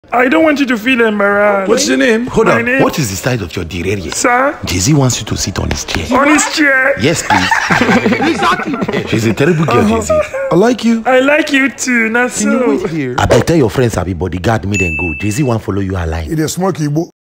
I don't want you to feel embarrassed. What's your name? Hold on. name? What is the size of your derriere? Sir? Jay-Z wants you to sit on his chair. On his chair? Yes, please. She's a terrible girl, Jay-Z. I like you. I like you too, not Can you so. wait here? I better tell your friends I'll be bodyguard me then go. Jay-Z won't follow you alive. It is smoky,